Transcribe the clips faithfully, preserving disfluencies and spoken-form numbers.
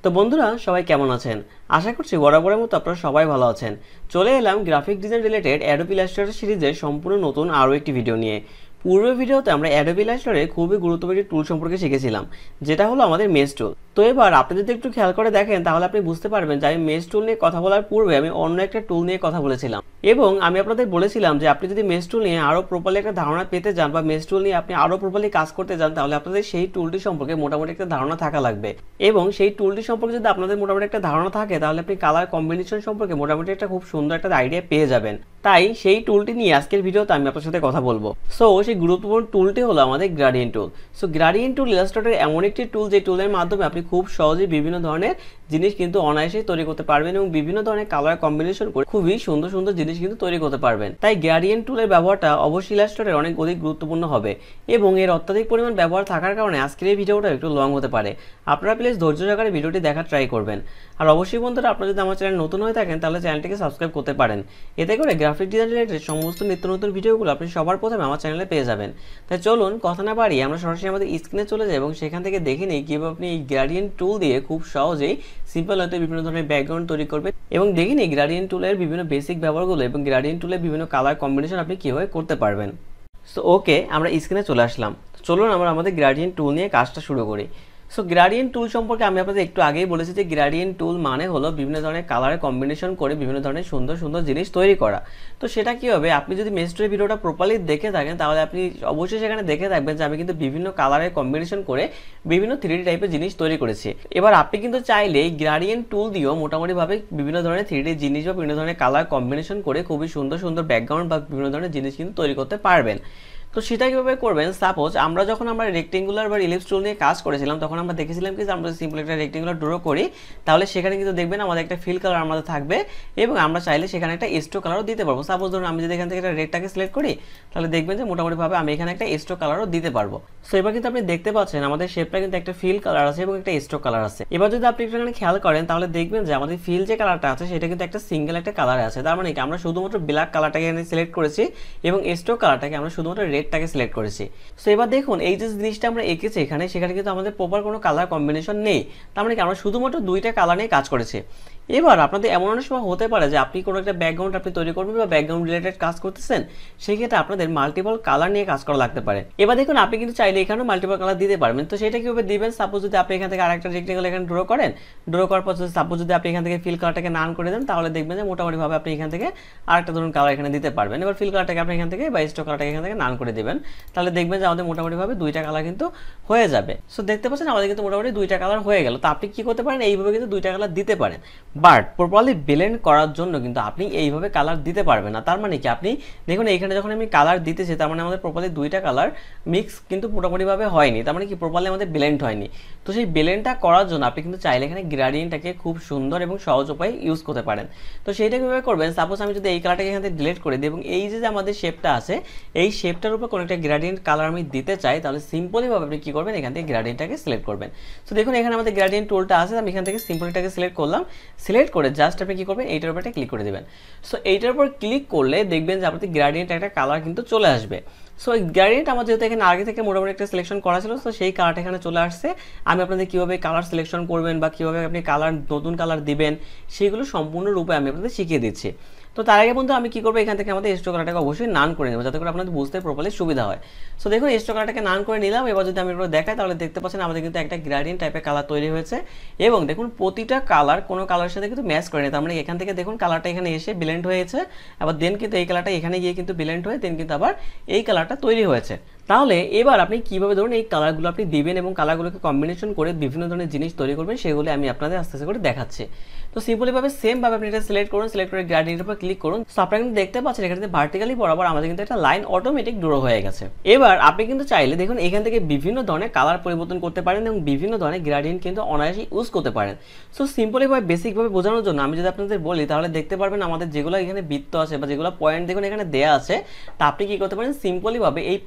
তো বন্ধুরা সবাই কেমন আছেন? আশা করছি বরাবরের মতো আপনারা সবাই ভালো আছেন। চলে এলাম graphic design related Adobe Illustrator সিরিজের সম্পূর্ণ নতুন আরও একটি ভিডিও নিয়ে। পূর্বের ভিডিওতে আমরা Adobe Illustrator খুবই গুরুত্বপূর্ণ একটি টুল সম্পর্কে শিখেছিলাম, যেটা হলো আমাদের মেশ টুল। তো এবার আপনি যদি একটু খেয়াল করে দেখেন তাহলে আপনি বুঝতে পারবেন যে আমি মেশ টুল নিয়ে কথা বলার পূর্বে আমি অন্য একটা টুল নিয়ে কথা বলেছিলাম, এবং আমি আপনাদের বলেছিলাম যে আপনি যদি মেশ টুল নিয়ে আরও প্রপারলি একটা ধারণা পেতে চান বা মেশ টুল নিয়ে আপনি আরও প্রপারলি কাজ করতে চান তাহলে আপনাদের সেই টুলটি সম্পর্কে মোটামুটি একটা ধারণা থাকা লাগবে। এবং সেই টুলটি সম্পর্কে যদি আপনাদের মোটামুটি একটা ধারণা থাকে তাহলে আপনি কালার কম্বিনেশন সম্পর্কে মোটামুটি একটা খুব সুন্দর একটা আইডিয়া পেয়ে যাবেন। তাই সেই টুলটি নিয়ে আজকের ভিডিওতে আমি আপনার সাথে কথা বলবো। সো সেই গুরুত্বপূর্ণ টুলটি হলো আমাদের gradient tool. So gradient tool illustrator এমন একটি টুল যে টুলের মাধ্যমে আপনি খুব সহজেই বিভিন্ন ধরনের জিনিস কিন্তু অনায়াসেই তৈরি করতে পারবেন এবং বিভিন্ন ধরনের কালার কম্বিনেশন করে খুবই সুন্দর সুন্দর জিনিস কিন্তু তৈরি করতে পারবেন। তাই গ্রেডিয়েন্ট টুলের ব্যবহারটা অবশ্যই ইলাস্ট্রেটরে অনেক অধিক গুরুত্বপূর্ণ হবে এবং এর অত্যাধিক পরিমাণ ব্যবহার থাকার কারণে আজকের এই ভিডিওটা একটু লং হতে পারে। আপনারা প্লিজ ধৈর্য সহকারে ভিডিওটি দেখার ট্রাই করবেন। আর অবশ্যই বন্ধুরা আপনারা যদি আমার চ্যানেল নতুন হয়ে থাকেন তাহলে চ্যানেলটিকে সাবস্ক্রাইব করতে পারেন। এতে করে গ্রাফিক ডিজাইন রিলেটেড সমস্ত নিত্য নতুন ভিডিওগুলো আপনি সবার প্রথমে আমার চ্যানেলে পেয়ে যাবেন। তাই চলুন কথা না বাড়িয়ে আমরা সরাসরি আমাদের স্ক্রিনে চলে যাই এবং সেখান থেকে দেখে নিই কীভাবে আপনি এই গ্রেডিয়েন্ট টুল দিয়ে খুব সহজেই সিম্পল হতে বিভিন্ন ধরনের ব্যাকগ্রাউন্ড তৈরি করবেন এবং দেখে নিই গ্রেডিয়েন্ট টুলের বিভিন্ন বেসিক ব্যবহারগুলো এবং গ্রেডিয়েন্ট টুলের বিভিন্ন কালার কম্বিনেশন আপনি কীভাবে করতে পারবেন। সো ওকে, আমরা স্ক্রিনে চলে আসলাম। চলুন আমরা আমাদের গ্রেডিয়েন্ট টুল নিয়ে কাজটা শুরু করি। সো গ্রেডিয়েন্ট টুল সম্পর্কে আমি আপনাদের একটু আগেই বলেছি যে গ্রেডিয়েন্ট টুল মানে হলো বিভিন্ন ধরনের কালারের কম্বিনেশন করে বিভিন্ন ধরনের সুন্দর সুন্দর জিনিস তৈরি করা। তো সেটা কী হবে, আপনি যদি মেশ টুলের ভিডিওটা প্রপারলি দেখে থাকেন তাহলে আপনি অবশ্যই সেখানে দেখে থাকবেন যে আমি কিন্তু বিভিন্ন কালারের কম্বিনেশন করে বিভিন্ন থ্রি ডি টাইপের জিনিস তৈরি করেছি। এবার আপনি কিন্তু চাইলে এই গ্রেডিয়েন্ট টুল দিয়েও মোটামুটিভাবে বিভিন্ন ধরনের থ্রি ডি জিনিস বা বিভিন্ন ধরনের কালার কম্বিনেশন করে খুবই সুন্দর সুন্দর ব্যাকগ্রাউন্ড বা বিভিন্ন ধরনের জিনিস কিন্তু তৈরি করতে পারবেন। তো সেটা কীভাবে করবেন, সাপোজ আমরা যখন আমরা রেক্টেঙ্গুলার বা ইলিপস টুল নিয়ে কাজ করেছিলাম তখন আমরা দেখেছিলাম কি যে আমরা সিম্পল একটা রেক্টেঙ্গুলার ড্র করি তাহলে সেখানে কিন্তু দেখবেন আমাদের একটা ফিল কালার আমাদের থাকবে এবং আমরা চাইলে সেখানে একটা এস্টো কালারও দিতে পারবো। সাপোজ ধরুন আমি যদি এখান থেকে একটা রেডটাকে সিলেক্ট করি তাহলে দেখবেন যে মোটামুটিভাবে আমি এখানে একটা এস্টো কালারও দিতে পারবো। সো এবার কিন্তু আপনি দেখতে পাচ্ছেন আমাদের শেপটা কিন্তু একটা ফিল কালার আছে এবং একটা এস্টো কালার আছে। এবার যদি আপনি এখানে খেয়াল করেন তাহলে দেখবেন যে আমাদের ফিল যে কালারটা আছে সেটা কিন্তু একটা সিঙ্গেল একটা কালার আছে। তার মানে কি আমরা শুধুমাত্র ব্ল্যাক কালারটাকে এখানে সিলেক্ট করেছি এবং এস্টো কালারটাকে আমরা শুধুমাত্র রেডটাকে সিলেক্ট করেছি। সো এবার দেখুন এই যে জিনিসটা আমরা এঁকেছি এখানে সেখানে কিন্তু আমাদের প্রপার কোনো কালার কম্বিনেশন নেই। তার মানে কি আমরা শুধুমাত্র দুইটা কালার নিয়ে কাজ করেছি। এবার আপনাদের এমন অনেক সময় হতে পারে যে আপনি কোনো একটা ব্যাকগ্রাউন্ড আপনি তৈরি করবেন বা ব্যাকগ্রাউন্ড রিলেটেড কাজ করতেছেন, সেই ক্ষেত্রে আপনাদের মাল্টিপল কালার নিয়ে কাজ করা লাগতে পারে। এবার দেখুন আপনি কিন্তু চাইলে এখানেও মাল্টিপল কালার দিতে পারবেন। তো সেটা কীভাবে দিবেন, সাপোজ যদি আপনি এখান থেকে আরেকটা রেক্টেঙ্গল এখানে ড্র করেন, ড্র করার পর সাপোজ যদি আপনি এখান থেকে ফিল কালারটাকে নান করে দেন তাহলে দেখবেন যে মোটামুটিভাবে আপনি এখান থেকে আরেকটা ধরুন কালার এখানে দিতে পারবেন। এবার ফিল কালারটাকে আপনি এখান থেকে বা স্ট্রোক কালারটাকে এখান থেকে নান করে দেবেন, তাহলে দেখবেন যে আমাদের মোটামুটিভাবে দুইটা কালার কিন্তু হয়ে যাবে। সো দেখতে পাচ্ছেন আমাদের কিন্তু মোটামুটি দুইটা কালার হয়ে গেল। তো আপনি কি করতে পারেন, এইভাবে কিন্তু দুইটা কালার দিতে পারেন, বাট প্রপারলি ব্লেন্ড করার জন্য কিন্তু আপনি এইভাবে কালার দিতে পারবেন না। তার মানে কি আপনি দেখুন এখানে যখন আমি কালার দিতেছি তার মানে আমাদের প্রপারলি দুইটা কালার মিক্স কিন্তু মোটামুটিভাবে হয়নি, তার মানে কি প্রপারলি আমাদের ব্লেন্ড হয়নি। তো সেই ব্লেন্ডটা করার জন্য আপনি কিন্তু চাইলে এখানে গ্রেডিয়েন্টটাকে খুব সুন্দর এবং সহজ উপায়ে ইউজ করতে পারেন। তো সেইটা কীভাবে করবেন, সাপোজ আমি যদি এই কালারটাকে এখান থেকে ডিলিট করে দিই এবং এই যে আমাদের শেপটা আছে এই শেপটার উপর কোনো একটা গ্রেডিয়েন্ট কালার আমি দিতে চাই তাহলে সিম্পলিভাবে আপনি কী করবেন, এখান থেকে গ্রেডিয়েন্টটাকে সিলেক্ট করবেন। তো দেখুন এখানে আমাদের গ্রেডিয়েন্ট টুলটা আছে, আমি এখান থেকে সিম্পলিটাকে সিলেক্ট করলাম, সিলেক্ট করে জাস্ট আপনি কী করবেন এইটার উপর একটা ক্লিক করে দেবেন। সো এইটার উপর ক্লিক করলে দেখবেন যে আপনাদের গ্রেডিয়েন্ট একটা কালার কিন্তু চলে আসবে। সো এই গ্রেডিয়েন্ট আমার যেহেতু এখানে আগে থেকে মোটামুটি একটা সিলেকশন করা ছিল তো সেই কালারটা এখানে চলে আসছে। আমি আপনাদের কীভাবে কালার সিলেকশন করবেন বা কীভাবে আপনি কালার নতুন কালার দিবেন সেগুলো সম্পূর্ণরূপে আমি আপনাদের শিখিয়ে দিচ্ছি। তো তার আগে বন্ধু আমি কী করবো, এখান থেকে আমাদের এস্টো কালারটাকে অবশ্যই নান করে নেবো যাতে করে আপনাদের বুঝতে প্রপারলি সুবিধা হয়। সো দেখুন এস্টো কালারটাকে নান করে নিলাম। এবার যদি আমি এগুলো দেখাই তাহলে দেখতে পাচ্ছেন আমাদের কিন্তু একটা গ্রেডিয়েন্ট টাইপের কালার তৈরি হয়েছে এবং দেখুন প্রতিটা কালার কোনো কালারের সাথে কিন্তু ম্যাচ করে নেই। তার মানে এখান থেকে দেখুন কালারটা এখানে এসে ব্লেন্ড হয়েছে, আবার দেন কিন্তু এই কালারটা এখানে গিয়ে কিন্তু ব্লেন্ড হয়ে দেন কিন্তু আবার এই কালারটা তৈরি হয়েছে। তাহলে এবার আপনি কীভাবে ধরুন এই কালারগুলো আপনি দিবেন এবং কালারগুলোকে কম্বিনেশন করে বিভিন্ন ধরনের জিনিস তৈরি করবেন সেগুলো আমি আপনাদের আস্তে আস্তে করে দেখাচ্ছি। তো সিম্পলিভাবে সেমভাবে আপনি এটা সিলেক্ট করুন, সিলেক্ট করে গ্রেডিয়েন্টের উপর ক্লিক করুন। সো আপনারা কিন্তু দেখতে পাচ্ছেন এখানে ভার্টিক্যালি বরাবর আমাদের কিন্তু একটা লাইন অটোমেটিক ড্র হয়ে গেছে। এবার আপনি কিন্তু চাইলে দেখুন এখান থেকে বিভিন্ন ধরনের কালার পরিবর্তন করতে পারেন এবং বিভিন্ন ধরনের গ্রেডিয়েন্ট কিন্তু অনায়াসে ইউজ করতে পারেন। সো সিম্পলিভাবে বেসিকভাবে বোঝানোর জন্য আমি যদি আপনাদের বলি তাহলে দেখতে পারবেন আমাদের যেগুলো এখানে বৃত্ত আছে বা যেগুলো পয়েন্ট দেখুন এখানে দেওয়া আছে তা আপনি কী করতে পারেন, সিম্পলিভাবে এই পয়েন্টের উপর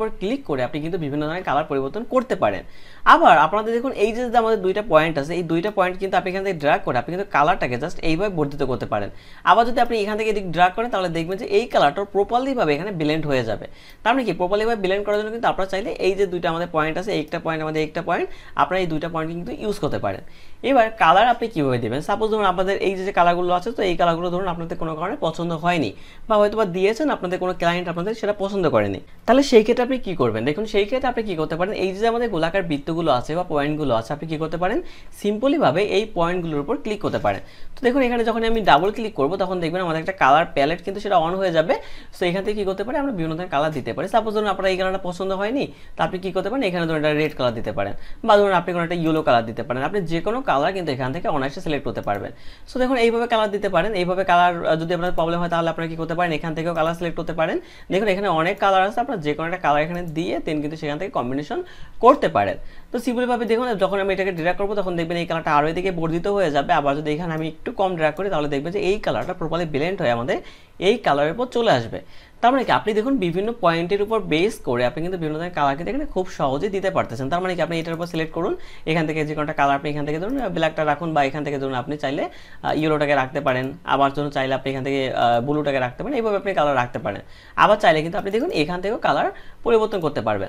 উপর ক্লিক করে আপনি কিন্তু বিভিন্ন ধরনের কালার পরিবর্তন করতে পারেন। আবার আপনাদের দেখুন এই যে আমাদের দুইটা পয়েন্ট আছে, এই দুইটা পয়েন্ট কিন্তু আপনি এখান থেকে ড্র্যাগ করে আপনি কিন্তু কালারটাকে জাস্ট এইভাবে বর্ধিত করতে পারেন। আবার যদি আপনি এখান থেকে এদিক ড্র্যাগ করেন তাহলে দেখবেন যে এই কালারটা প্রপারলি ভাবে এখানে ব্লেন্ড হয়ে যাবে। তার মানে কি প্রপারলি ভাবে ব্লেন্ড করার জন্য কিন্তু আপনারা চাইলে এই যে দুইটা আমাদের পয়েন্ট আছে, একটা পয়েন্ট আমাদের একটা পয়েন্ট, আপনারা এই দুইটা পয়েন্ট কিন্তু ইউজ করতে পারেন। এবার কালার আপনি কিভাবে দিবেন, সাপোজ ধরুন আপনাদের এই যে কালারগুলো আছে, তো এই কালারগুলো ধরুন আপনাদের কোনো কারণে পছন্দ হয়নি বা হয়তো বা দিয়েছেন আপনাদের কোনো ক্লায়েন্ট আপনাদের সেটা পছন্দ করেনি, তাহলে সেই ক্ষেত্রে আপনি কি করবেন? দেখুন সেই ক্ষেত্রে আপনি কি করতে পারেন, এই যে আমাদের গোলাকার বৃত্তগুলো আছে বা পয়েন্টগুলো আছে, আপনি কি করতে পারেন সিম্পলি ভাবে এই পয়েন্টগুলোর উপর ক্লিক করতে পারেন। তো দেখুন এখানে যখন আমি ডাবল ক্লিক করব তখন দেখবেন আমাদের একটা কালার প্যালেট কিন্তু সেটা অন হয়ে যাবে। সো এখান থেকে কি করতে পারি, আমরা বিভিন্ন ধরনের কালার দিতে পারি। সাপোজ ধরুন আপনার এই কালারটা পছন্দ হয়নি, তো আপনি কি করতে পারেন, এখানে ধরুন একটা রেড কালার দিতে পারেন বা ধরুন আপনি কোনো একটা ইয়েলো কালার দিতে পারেন। আপনি যে কোনো কালার কিন্তু এখান থেকে অনায়াসে সিলেক্ট করতে পারবেন। সো দেখুন এইভাবে কালার দিতে পারেন। এইভাবে কালার যদি আপনার প্রবলেম হয় তাহলে আপনারা কি করতে পারেন, এখান থেকেও কালার সিলেক্ট করতে পারেন। দেখুন এখানে অনেক কালার আছে, আপনার যে কোনো একটা কালার এখানে দিয়ে দেন কিন্তু সেখান থেকে কম্বিনেশন করতে পারেন। তো সিম্পলি ভাবে দেখুন যখন আমি এটাকে ড্র্যাগ করবো তখন দেখবেন এই কালারটা আরও এদিকে বর্ধিত হয়ে যাবে। আবার যদি এখানে আমি একটু কম ড্র্যাগ করি তাহলে দেখবেন যে এই কালারটা প্রপারলি ব্লেন্ড হয়ে আমাদের এই কালারের উপর চলে আসবে। তার মানে কি আপনি দেখুন বিভিন্ন পয়েন্টের উপর বেস করে আপনি কিন্তু বিভিন্ন ধরনের কালার কিন্তু এখানে খুব সহজে দিতে পারতেছেন। তার মানে কি আপনি এটার উপর সিলেক্ট করুন, এখান থেকে যে কোনটা কালার আপনি এখান থেকে ধরুন ব্ল্যাকটা রাখুন বা এখান থেকে ধরুন আপনি চাইলে ইয়েলোটাকে রাখতে পারেন, আবার ধরুন চাইলে আপনি এখান থেকে ব্লুটাকে রাখতে পারেন, এইভাবে আপনি কালার রাখতে পারেন। আবার চাইলে কিন্তু আপনি দেখুন এখান থেকেও কালার পরিবর্তন করতে পারবেন।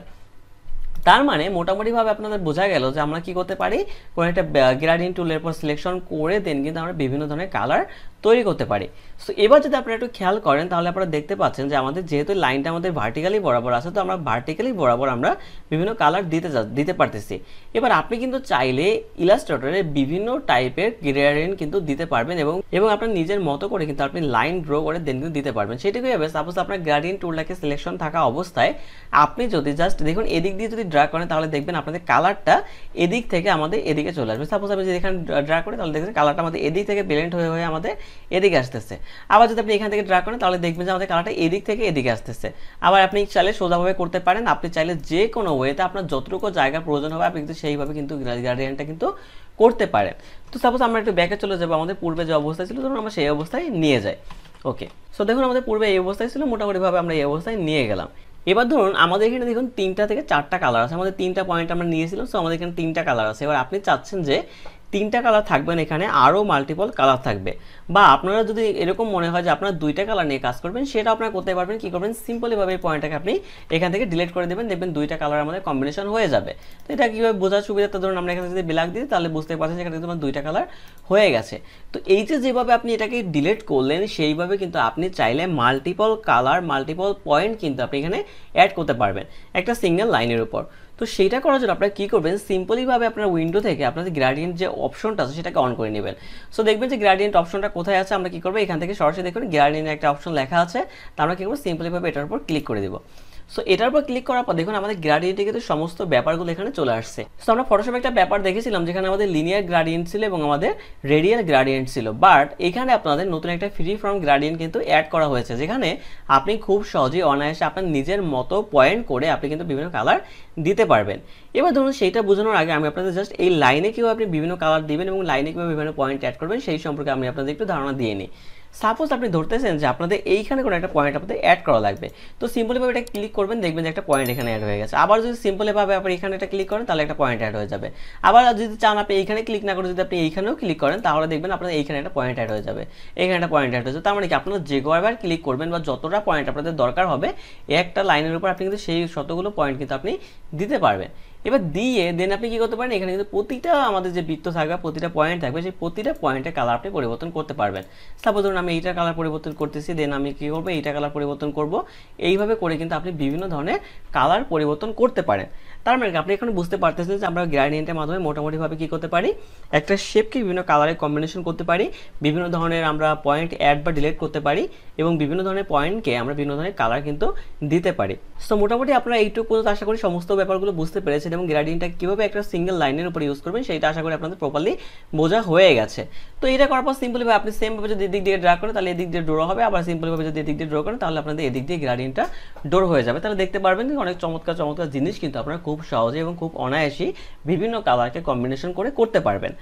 তার মানে মোটামুটিভাবে আপনাদের বোঝা গেল যে আমরা কি করতে পারি, কোনো একটা গ্রেডিয়েন্ট টুলের উপর সিলেকশন করে দেন কিন্তু আমরা বিভিন্ন ধরনের কালার তৈরি করতে পারি। সো এবার যদি আপনারা একটু খেয়াল করেন তাহলে আপনারা দেখতে পাচ্ছেন যে আমাদের যেহেতু লাইনটা আমাদের ভার্টিক্যালি বরাবর আছে, তো আমরা ভার্টিক্যালি বরাবর আমরা বিভিন্ন কালার দিতে দিতে পারতেছি। এবার আপনি কিন্তু চাইলে ইলাস্ট্রেটরে বিভিন্ন টাইপের গ্রেডিয়েন্ট কিন্তু দিতে পারবেন এবং এবং আপনার নিজের মতো করে কিন্তু আপনি লাইন ড্র করে দেন কিন্তু দিতে পারবেন। সেটাকে হবে সাপোজ আপনার গ্রেডিয়েন্ট টুলটাকে সিলেকশন থাকা অবস্থায় আপনি যদি জাস্ট দেখুন এদিক দিয়ে যদি ড্রা করেন তাহলে দেখবেন আপনাদের কালারটা এদিক থেকে আমাদের এদিকে চলে আসবে। সাপোজ আমি যদি এখানে ড্রা করি তাহলে দেখবেন কালারটা আমাদের এদিক থেকে ব্লেন্ড হয়ে হয়ে আমাদের এদিকে আসতেছে। আবার যদি আপনি এখান থেকে ড্রা করেন তাহলে দেখবেন যে আমাদের কালারটা এদিক থেকে এদিকে আসতেছে। আবার আপনি চাইলে সোজাভাবে করতে পারেন, আপনি চাইলে যে কোনো ওয়েতে আপনার যতটুকু জায়গার প্রয়োজন হবে আপনি কিন্তু সেইভাবে কিন্তু গ্রেডিয়েন্টটা কিন্তু করতে পারেন। তো সাপোজ আমরা একটু ব্যাকে চলে যাবো, আমাদের পূর্বে যে অবস্থা ছিল ধরুন আমরা সেই অবস্থায় নিয়ে যাই। ওকে, সো দেখুন আমাদের পূর্বে এই অবস্থায় ছিল, মোটামুটিভাবে আমরা এই অবস্থায় নিয়ে গেলাম। এবার ধরুন আমাদের এখানে দেখুন তিনটা থেকে চারটা কালার আছে, আমাদের তিনটা পয়েন্ট আমরা নিয়েছিলাম। সো আমাদের এখানে তিনটা কালার আছে। এবার আপনি চাচ্ছেন যে তিনটা কালার থাকবেন, এখানে আরও মাল্টিপল কালার থাকবে, বা আপনারা যদি এরকম মনে হয় যে আপনারা দুইটা কালার নিয়ে কাজ করবেন সেটা আপনারা করতে পারবেন। কি করবেন, সিম্পলিভাবে এই পয়েন্টটাকে আপনি এখান থেকে ডিলিট করে দেবেন, দেখবেন দুইটা কালার আমাদের কম্বিনেশন হয়ে যাবে। তো এটা কীভাবে বোঝার সুবিধাটা ধরুন আমরা এখানে যদি ব্ল্যাক দিই তাহলে বুঝতে পারছেন এখানে তোমার দুইটা কালার হয়ে গেছে। তো এই যে যেভাবে আপনি এটাকে ডিলিট করলেন সেইভাবে কিন্তু আপনি চাইলে মাল্টিপল কালার মাল্টিপল পয়েন্ট কিন্তু আপনি এখানে অ্যাড করতে পারবেন একটা সিঙ্গেল লাইনের উপর। তো সেইটা করার জন্য আপনারা কী করবেন, সিম্পলিভাবে আপনার উইন্ডো থেকে আপনাদের গ্রেডিয়েন্ট যে অপশনটা আছে সেটাকে অন করে নেবেন। সো দেখবেন যে গ্রেডিয়েন্ট অপশনটা কোথায় আছে, আমরা কী করবো এখান থেকে সরাসরি দেখুন গ্রেডিয়েন্ট একটা অপশন লেখা আছে, তা আমরা কী করবো সিম্পলিভাবে এটার উপর ক্লিক করে দেবো। সো এটার উপর ক্লিক করার পর দেখুন আমাদের গ্রেডিয়েন্টে কিন্তু সমস্ত ব্যাপারগুলো এখানে চলে আসছে। সো আমরা ফটোশপে একটা ব্যাপার দেখেছিলাম যেখানে আমাদের লিনিয়ার গ্রেডিয়েন্ট ছিল এবং আমাদের রেডিয়াল গ্রেডিয়েন্ট ছিল, বাট এখানে আপনাদের নতুন একটা ফ্রি ফর্ম গ্রেডিয়েন্ট কিন্তু অ্যাড করা হয়েছে, যেখানে আপনি খুব সহজেই অনায়াসে আপনার নিজের মতো পয়েন্ট করে আপনি কিন্তু বিভিন্ন কালার দিতে পারবেন। এবার ধরুন সেইটা বোঝানোর আগে আমি আপনাদের জাস্ট এই লাইনে কীভাবে আপনি বিভিন্ন কালার দিবেন এবং লাইনে কীভাবে বিভিন্ন পয়েন্ট অ্যাড করবেন সেই সম্পর্কে আমি আপনাদের একটু ধারণা দিয়ে নিই। সাপোজ আপনি ধরতেছেন যে আপনাদের এইখানে কোনো একটা পয়েন্ট আপনাদের অ্যাড করা লাগবে, তো সিম্পলিভাবে এটা ক্লিক করবেন, দেখবেন যে একটা পয়েন্ট এখানে অ্যাড হয়ে গেছে। আবার যদি সিম্পলিভাবে আপনি এখানে একটা ক্লিক করেন তাহলে একটা পয়েন্ট অ্যাড হয়ে যাবে। আবার যদি চান আপনি এইখানে ক্লিক না করে যদি আপনি এইখানেও ক্লিক করেন তাহলে দেখবেন আপনাদের এইখানে একটা পয়েন্ট অ্যাড হয়ে যাবে, এখানে একটা পয়েন্ট অ্যাড হয়ে যাবে। তার মানে কি আপনারা যে কয়বার ক্লিক করবেন বা যতটা পয়েন্ট আপনাদের দরকার হবে একটা লাইনের উপর আপনি কিন্তু সেই শতগুলো পয়েন্ট কিন্তু আপনি দিতে পারবেন। এবার দিয়ে দেন আপনি কি করতে পারেন, এখানে কিন্তু প্রতিটা আমাদের যে বৃত্ত থাকবে প্রতিটা পয়েন্ট থাকবে সেই প্রতিটা পয়েন্টের কালার আপনি পরিবর্তন করতে পারবেন। সাপোজ ধরুন আমি এইটার কালার পরিবর্তন করতেছি, দেন আমি কি করবো এইটা কালার পরিবর্তন করব, এইভাবে করে কিন্তু আপনি বিভিন্ন ধরনের কালার পরিবর্তন করতে পারেন। তার মানে আপনি এখন বুঝতে পারতেছেন যে আমরা গ্রেডিয়েন্টের মাধ্যমে মোটামুটিভাবে কি করতে পারি, একটা শেপকে বিভিন্ন কালারে কম্বিনেশন করতে পারি, বিভিন্ন ধরনের আমরা পয়েন্ট অ্যাড বা ডিলিট করতে পারি এবং বিভিন্ন ধরনের পয়েন্টকে আমরা বিভিন্ন ধরনের কালার কিন্তু দিতে পারি। সো মোটামুটি আপনারা এইটুকু আশা করি সমস্ত ব্যাপারগুলো বুঝতে পেরেছেন এবং গ্রেডিয়েন্টটা কীভাবে একটা সিঙ্গেল লাইনের উপর ইউজ করবেন সেইটা আশা করি আপনাদের প্রপারলি বোঝা হয়ে গেছে। তো এটা করার পর সিম্পলিভাবে আপনি সেমভাবে যদি এদিক দিয়ে ড্রা করেন তাহলে এদিক দিয়ে ড্র হবে, আবার সিম্পলিভাবে যদি এদিক দিয়ে ড্র করেন তাহলে আপনাদের এদিক দিয়ে গ্রেডিয়েন্টটা ড্র হয়ে যাবে। তাহলে দেখতে পারবেন যে অনেক চমৎকার চমৎকার জিনিস কিন্তু আপনারা খুব সহজে এবং খুব অনায়াসেই বিভিন্ন কালারকে কম্বিনেশন করে করতে পারবেন।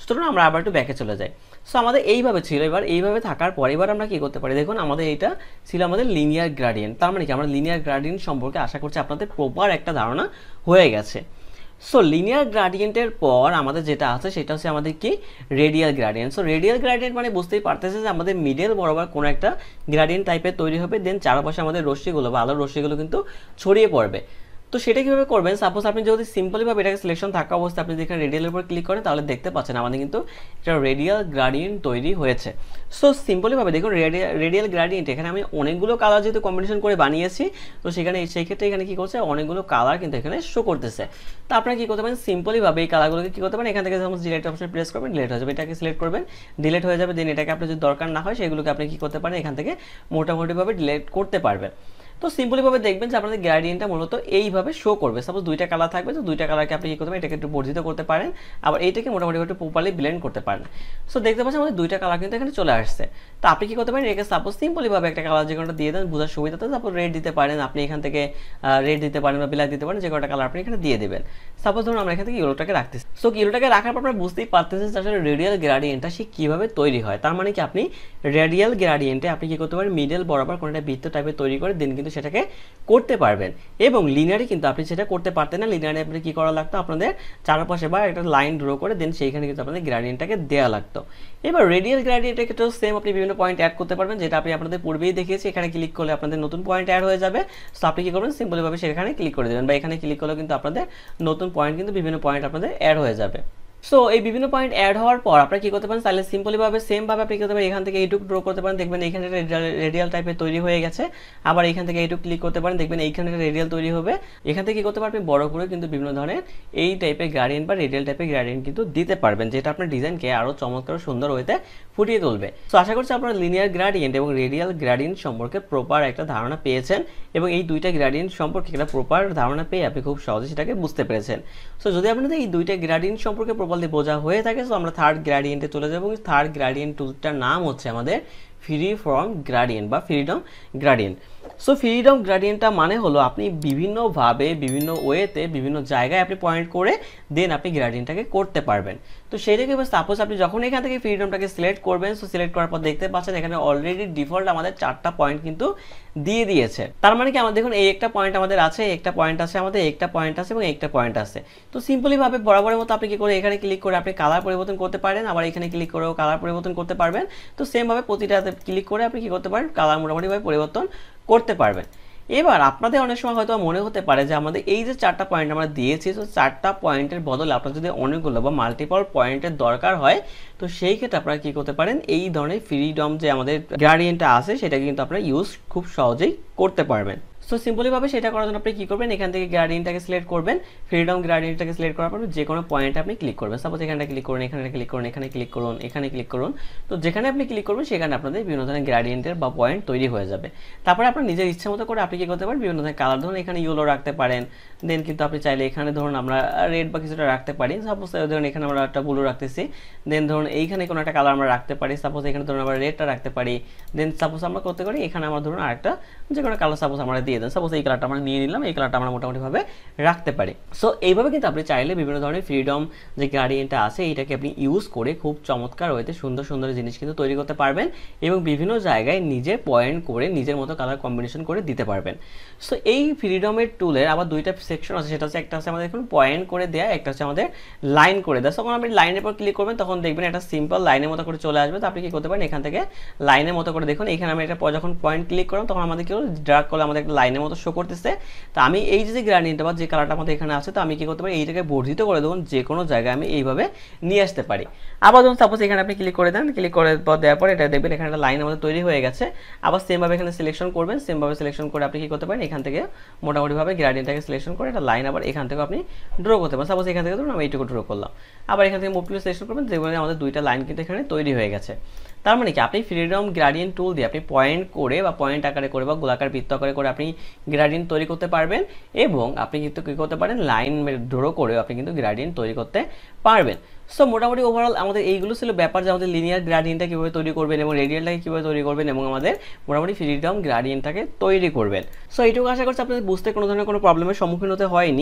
চলুন আমরা আবার একটু ব্যাকে চলে যাই। সো আমাদের এইভাবে ছিল, এবার এইভাবে থাকার পর এবার আমরা কি করতে পারি, দেখুন আমাদের এটা ছিল আমাদের লিনিয়ার গ্রেডিয়েন্ট। তার মানে কি আমরা লিনিয়ার গ্রেডিয়েন্ট সম্পর্কে আশা করছি আপনাদের প্রপার একটা ধারণা হয়ে গেছে। সো লিনিয়ার গ্রেডিয়েন্টের পর আমাদের যেটা আছে সেটা হচ্ছে আমাদের কি radial gradient. So radial gradient মানে বুঝতেই পারতেছে যে আমাদের মিডল বরাবর কোনো একটা গ্রেডিয়েন্ট টাইপের তৈরি হবে, দেন চারপাশে আমাদের রশ্মিগুলো বা আলোর রশ্মিগুলো কিন্তু ছড়িয়ে পড়বে। তো সেটা কীভাবে করবেন, সাপোজ আপনি যদি সিম্পলিভাবে এটাকে সিলেকশন থাকা অবস্থায় আপনি যেখানে রেডিয়ালের উপর ক্লিক করেন তাহলে দেখতে পাচ্ছেন আমাদের কিন্তু একটা রেডিয়াল গ্রেডিয়েন্ট তৈরি হয়েছে। সো সিম্পলিভাবে দেখুন রেডিয়াল রেডিয়াল গ্রেডিয়েন্ট এখানে আমি অনেকগুলো কালার যেহেতু কম্বিনেশন করে বানিয়েছি, তো সেখানে সেই ক্ষেত্রে এখানে কী করছে অনেকগুলো কালার কিন্তু এখানে শো করতেছে। তো আপনারা কী করতে পারেন, সিম্পলিভাবে এই কালারগুলোকে কী করতে পারেন, এখান থেকে যখন ডিলেট অপশন প্রেস করবেন ডিলেট হয়ে যাবে, এটাকে সিলেক্ট করবেন ডিলেট হয়ে যাবে, দেন এটাকে আপনার যদি দরকার না হয় সেগুলোকে আপনি কী করতে পারেন এখান থেকে মোটামুটিভাবে ডিলেট করতে পারবেন। তো সিম্পলিভাবে দেখবেন যে আপনাদের গ্রেডিয়েন্টটা মূলত এইভাবে শো করবে। সাপোজ দুইটা কালার থাকবে, তো দুইটা কালারকে আপনি কী করতে পারেন এটাকে একটু বর্ধিত করতে পারেন, আবার এইটাকে মোটামুটি একটু প্রপারলি ব্লেন্ড করতে পারেন। সো দেখতে পাচ্ছেন আমাদের দুইটা কালার কিন্তু এখানে চলে আসছে। তো আপনি কী করতে পারেন, এটাকে সাপোজ সিম্পলিভাবে একটা কালার যে কোনোটা দিয়ে দেন বোঝার সুবিধাতে, তারপর রেড দিতে পারেন, আপনি এখান থেকে রেড দিতে পারেন বা ব্ল্যাক দিতে পারেন, যে কোনোটা কালার আপনি এখানে দিয়ে দেবেন। সাপোজ ধরুন আমরা এখান থেকে ইয়েলোটাকে রাখতেছি। সো ইয়েলোটাকে রাখার পর আপনারা বুঝতেই পারতেছেন যে আসলে রেডিয়াল গ্রেডিয়েন্টটা সে কীভাবে তৈরি হয়। তার মানে কি আপনি রেডিয়াল গ্রেডিয়েন্টে আপনি কী করতে পারেন, মিডল বরাবর কোনো একটা বৃত্ত টাইপের তৈরি করে দেন কিন্তু সেটাকে করতে পারবেন। এবং লিনিয়ারে কিন্তু আপনি সেটা করতে পারতেন না, লিনিয়ারে আপনি কী করা লাগতো, আপনাদের চারপাশে বা একটা লাইন ড্র করে দেন সেইখানে কিন্তু আপনাদের গ্রেডিয়েন্টটাকে দেওয়া লাগতো। এবার রেডিয়াল গ্রেডিয়েন্টের ক্ষেত্রেও সেম আপনি বিভিন্ন পয়েন্ট অ্যাড করতে পারবেন, যেটা আপনি আপনাদের পূর্বেই দেখিয়েছি। এখানে ক্লিক করলে আপনাদের নতুন পয়েন্ট অ্যাড হয়ে যাবে। সো আপনি কী করবেন, সিম্পলিভাবে সেখানে ক্লিক করে দেবেন বা এখানে ক্লিক করলেও কিন্তু আপনাদের নতুন পয়েন্ট কিন্তু বিভিন্ন পয়েন্ট আপনাদের অ্যাড হয়ে যাবে। সো এই বিভিন্ন পয়েন্ট অ্যাড হওয়ার পর আপনারা কী করতে পারেন, তাহলে সিম্পলিভাবে সেমভাবে আপনি কী করতে পারেন, এখান থেকে এইটুকু ড্র করতে পারেন, দেখবেন এইখানে রেডিয়াল টাইপের তৈরি হয়ে গেছে। আবার এখান থেকে এইটুকু ক্লিক করতে পারেন, দেখবেন এইখানে একটা রেডিয়াল তৈরি হবে। এখান থেকে কী করতে পারবেন, বড় করে কিন্তু বিভিন্ন ধরনের এই টাইপের গ্রেডিয়েন্ট বা রেডিয়াল টাইপের গ্রেডিয়েন্ট কিন্তু দিতে পারবেন, যেটা আপনার ডিজাইনকে আরও চমৎকার সুন্দর হইতে ফুটিয়ে তুলবে। সো আশা করছি আপনারা লিনিয়ার গ্রেডিয়েন্ট এবং রেডিয়াল গ্রেডিয়েন্ট সম্পর্কে প্রপার একটা ধারণা পেয়েছেন এবং এই দুইটা গ্রেডিয়েন্ট সম্পর্কে একটা প্রপার ধারণা পেয়ে আপনি খুব সহজে সেটাকে বুঝতে পেরেছেন। সো যদি আপনাদের এই দুইটা গ্রেডিয়েন্ট সম্পর্কে প্রপারলি বোঝা হয়ে থাকে, সো আমরা থার্ড গ্রেডিয়েন্টে চলে যাব। থার্ড গ্রেডিয়েন্ট টুলটার নাম হচ্ছে আমাদের ফ্রি ফর্ম গ্রেডিয়েন্ট বা ফ্রিডম গ্রেডিয়েন্ট। সো ফ্রিডম গ্রেডিয়েন্টটা মানে হলো আপনি বিভিন্নভাবে বিভিন্ন ওয়েতে বিভিন্ন জায়গায় আপনি পয়েন্ট করে দেন আপনি গ্রেডিয়েন্টটাকে করতে পারবেন। তো সেইটাকে সাপোজ আপনি যখন এখান থেকে ফ্রিডমটাকে সিলেক্ট করবেন, সো সিলেক্ট করার পর দেখতে পাচ্ছেন এখানে অলরেডি ডিফল্ট আমাদের চারটা পয়েন্ট কিন্তু দিয়ে দিয়েছে। তার মানে কি আমাদের দেখুন এই একটা পয়েন্ট আমাদের আছে, একটা পয়েন্ট আছে আমাদের, একটা পয়েন্ট আছে এবং একটা পয়েন্ট আছে। তো সিম্পলিভাবে বরাবরের মতো আপনি কি করে এখানে ক্লিক করে আপনি কালার পরিবর্তন করতে পারেন, আবার এখানে ক্লিক করেও কালার পরিবর্তন করতে পারবেন। তো সেমভাবে প্রতিটাতে ক্লিক করে আপনি কি করতে পারেন, কালার মোটামুটিভাবে পরিবর্তন করতে পারবেন। এবার আপনাদের অনেক সময় হয়তো মনে হতে পারে যে আমাদের এই যে চারটা পয়েন্ট আমরা দিয়েছি, তো চারটা পয়েন্টের বদলে আপনার যদি অনেকগুলো বা মাল্টিপল পয়েন্টের দরকার হয়, তো সেই ক্ষেত্রে আপনারা কী করতে পারেন, এই ধরনের ফ্রিডম যে আমাদের গ্রেডিয়েন্টটা আছে সেটা কিন্তু আপনারা ইউজ খুব সহজেই করতে পারবেন। সো সিম্পলিভাবে সেটা করার জন্য আপনি কী করবেন, এখান থেকে গ্রেডিয়েন্টটাকে সিলেক্ট করবেন, ফ্রিডম গ্রেডিয়েন্টটাকে সিলেক্ট করার পর যে কোনো পয়েন্টে আপনি ক্লিক করবেন। সাপোজ এখানটা ক্লিক করুন, এখানে ক্লিক করুন, এখানে ক্লিক করুন, এখানে ক্লিক করুন। তো যেখানে আপনি ক্লিক করবেন সেখানে আপনাদের বিভিন্ন ধরনের গ্রেডিয়েন্টের বা পয়েন্ট তৈরি হয়ে যাবে। তারপরে আপনার নিজের ইচ্ছা মতো করে আপনি কী করতে পারেন, বিভিন্ন ধরনের কালার ধরুন এখানে ইয়েলো রাখতে পারেন, দেন কিন্তু আপনি চাইলে এখানে ধরুন আমরা রেড বা কিছুটা রাখতে পারি। সাপোজ ধরুন এখানে আমরা একটা ব্লু রাখতেছি, দেন ধরুন এইখানে কোনো একটা কালার আমরা রাখতে পারি। সাপোজ এখানে ধরুন আমরা রেডটা রাখতে পারি, দেন সাপোজ আমরা করতে পারি এখানে আমরা ধরুন আরেকটা যে কোনো কালার সাপোজ আমরা দিয়ে দেন। সাপোজ এই কালারটা আমরা নিয়ে নিলাম, এই কালারটা আমরা মোটামুটিভাবে রাখতে পারি। সো এইভাবে কিন্তু আপনি চাইলে বিভিন্ন ধরনের ফ্রিডম যে গ্রেডিয়েন্টটা আছে এইটাকে আপনি ইউজ করে খুব চমৎকার হইতে সুন্দর সুন্দর জিনিস কিন্তু তৈরি করতে পারবেন এবং বিভিন্ন জায়গায় নিজে পয়েন্ট করে নিজের মতো কালার কম্বিনেশন করে দিতে পারবেন। সো এই ফ্রিডমের টুলের আবার দুইটা সেকশন আছে, সেটা হচ্ছে একটা হচ্ছে আমাদের এখন পয়েন্ট করে দেওয়া, একটা হচ্ছে আমাদের লাইন করে দেওয়া। তখন আপনি লাইনের পর ক্লিক করবেন তখন দেখবেন একটা সিম্পল লাইনের মতো করে চলে আসবে। তো আপনি কি করতে পারেন, এখান থেকে লাইনের মতো করে দেখুন এখানে আমি একটা যখন পয়েন্ট ক্লিক করলাম তখন আমাদের কি ড্র্যাগ করলে আমাদের একটা লাইনের মতো শো করতেছে। তো আমি এই যে গ্রেডিয়েন্টটা বা যে কালারটা আমাদের এখানে আছে, তো আমি কি করতে পারি, এইটাকে বর্ধিত করে দেবো, যে কোনো জায়গায় আমি এইভাবে নিয়ে আসতে পারি। আবার ধরুন সাপোজ এখানে আপনি ক্লিক করে দেন, ক্লিক করে দেওয়ার পর এটা দেখবেন এখানে একটা লাইন আমাদের তৈরি হয়ে গেছে। আবার সেমভাবে এখানে সিলেকশন করবেন, সেমভাবে সিলেকশন করে আপনি কি করতে পারেন, এখান থেকে মোটামুটিভাবে গ্রেডিয়েন্টটাকে সিলেকশন করে একটা লাইন আবার এখান থেকে আপনি ড্র করতে পারেন। সাপোজ এখান থেকে ধরুন আমি এইটুকু ড্র করলাম, আবার এখান থেকে মুভ টুল সিলেকশন করবেন, দেখবেন আমাদের দুইটা লাইন কিন্তু এখানে তৈরি হয়ে গেছে। তার মানে কি আপনি ফ্রিডম গ্রেডিয়েন্ট টুল দিয়ে আপনি পয়েন্ট করে বা পয়েন্ট আকারে করে বা গোলাকার বৃত্ত আকারে করে আপনি গ্রেডিয়েন্ট তৈরি করতে পারবেন এবং আপনি কিন্তু কী করতে পারেন, লাইন ড্র করেও আপনি কিন্তু গ্রেডিয়েন্ট তৈরি করতে পারবেন। সো মোটামুটি ওভারঅল আমাদের এইগুলো ছিল ব্যাপার যে আমাদের লিনিয়ার গ্রেডিয়েন্টটা কীভাবে তৈরি করবেন এবং রেডিয়ালটাকে কীভাবে তৈরি করবেন এবং আমাদের মোটামুটি ফ্রিডম গ্রেডিয়েন্টটাকে তৈরি করবেন। সো এইটুকু আশা করছি আপনাদের বুঝতে কোনো ধরনের কোনো প্রবলেমের সম্মুখীন হতে হয়নি।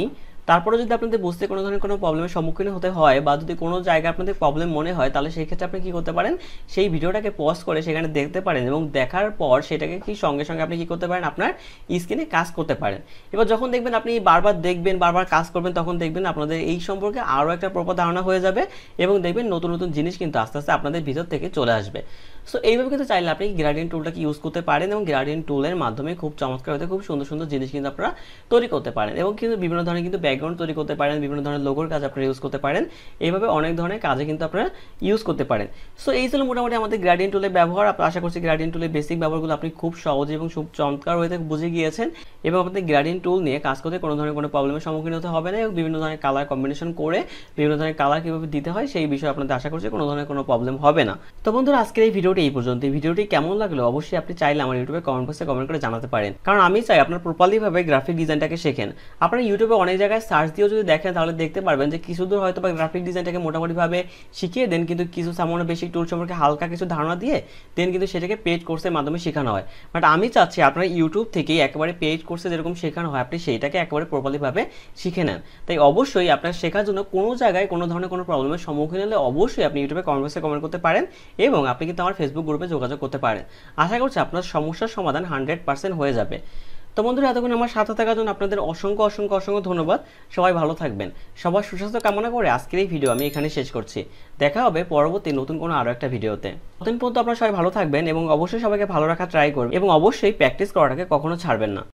তারপরে যদি আপনাদের বুঝতে কোনো ধরনের কোনো প্রবলেমের সম্মুখীন হতে হয় বা যদি কোনো জায়গায় আপনাদের প্রবলেম মনে হয়, তাহলে সেই ক্ষেত্রে আপনি কী করতে পারেন, সেই ভিডিওটাকে পজ করে সেখানে দেখতে পারেন এবং দেখার পর সেটাকে কি সঙ্গে সঙ্গে আপনি কী করতে পারেন, আপনার স্ক্রিনে কাজ করতে পারেন। এবার যখন দেখবেন আপনি বারবার দেখবেন, বারবার কাজ করবেন, তখন দেখবেন আপনাদের এই সম্পর্কে আরও একটা প্রপার ধারণা হয়ে যাবে এবং দেখবেন নতুন নতুন জিনিস কিন্তু আস্তে আস্তে আপনাদের ভিতর থেকে চলে আসবে। সো এইভাবে কিন্তু চাইলে আপনি গ্রেডিয়েন্ট টুলটাকে ইউজ করতে পারেন এবং গ্রেডিয়েন্ট টুলের মাধ্যমে খুব চমৎকার হতে খুব সুন্দর সুন্দর জিনিস কিন্তু আপনারা তৈরি করতে পারেন এবং কিন্তু বিভিন্ন ধরনের কিন্তু ব্যাকগ্রাউন্ড তৈরি করতে পারেন, বিভিন্ন ধরনের লোগোর কাজ আপনারা ইউজ করতে পারেন। এইভাবে অনেক ধরনের কাজে কিন্তু আপনারা ইউজ করতে পারেন। সো এই ছিল মোটামুটি আমাদের গ্রেডিয়েন্ট টুলের ব্যবহার। আপনারা আশা করছি গ্রেডিয়েন্ট টুলের বেসিক ব্যবহারগুলো আপনি খুব সহজে এবং খুব চমৎকার হয়ে বুঝে গিয়েছেন এবং আপনাদের গ্রেডিয়েন্ট টুল নিয়ে কাজ করতে কোনো ধরনের কোনো প্রবলেমের সম্মুখীন হতে হবে না এবং বিভিন্ন ধরনের কালার কম্বিনেশন করে বিভিন্ন ধরনের কালার কীভাবে দিতে হয় সেই বিষয়ে আপনাদের আশা করছি কোনো ধরনের কোনো প্রবলেম হবে না। তো বন্ধুরা, আজকের এই ভিডিওটি এই পর্যন্ত। এই ভিডিওটি কেমন লাগলো অবশ্যই আপনি চাইলে আমার ইউটিউবে কমেন্ট বক্সে কমেন্ট করে জানাতে পারেন, কারণ আমি চাই আপনার প্রপারলিভাবে গ্রাফিক ডিজাইনটাকে শেখেন। আপনারা ইউটিউবে অনেক জায়গায় সার্চ দিয়েও যদি দেখেন তাহলে দেখতে পারবেন যে কিছু দূর হয়তো বা গ্রাফিক ডিজাইনটাকে মোটামুটিভাবে শিখিয়ে দেন, কিন্তু কিছু সামান্য বেসিক টুল সম্পর্কে হালকা কিছু ধারণা দিয়ে দেন কিন্তু সেটাকে পেইড কোর্সের মাধ্যমে শেখানো হয়। বাট আমি চাচ্ছি আপনারা ইউটিউব থেকেই একেবারে পেইড কোর্সে যেরকম শেখানো হয় আপনি সেইটাকে একেবারে প্রপারলিভাবে শিখে নেন। তাই অবশ্যই আপনার শেখার জন্য কোনো জায়গায় কোনো ধরনের কোনো প্রবলেমের সম্মুখীন হলে অবশ্যই আপনি ইউটিউবে কমেন্ট বক্সে কমেন্ট করতে পারেন এবং আপনি কিন্তু আমার ফেসবুক গ্রুপে যোগাযোগ করতে পারেন। আশা করছি আপনার সমস্যার সমাধান হান্ড্রেড পার্সেন্ট হয়ে যাবে। তো বন্ধুরা, এতক্ষণ আমার সাথে থাকার জন্য আপনাদের অসংখ্য অসংখ্য অসংখ্য ধন্যবাদ। সবাই ভালো থাকবেন। সবার সুস্বাস্থ্য কামনা করে আজকের এই ভিডিও আমি এখানে শেষ করছি। দেখা হবে পরবর্তী নতুন কোনো আরও একটা ভিডিওতে। ততদিন পর্যন্ত আপনারা সবাই ভালো থাকবেন এবং অবশ্যই সবাইকে ভালো রাখার ট্রাই করবেন এবং অবশ্যই প্র্যাকটিস করাটাকে কখনো ছাড়বেন না।